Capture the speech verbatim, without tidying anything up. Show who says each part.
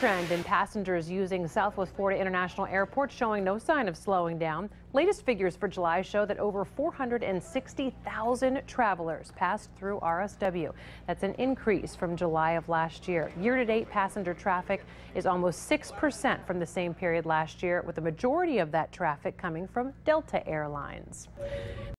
Speaker 1: trend in passengers using Southwest Florida International Airport showing no sign of slowing down. Latest figures for July show that over four hundred sixty thousand travelers passed through R S W. That's an increase from July of last year. Year-to-date passenger traffic is almost six percent from the same period last year, with the majority of that traffic coming from Delta Airlines.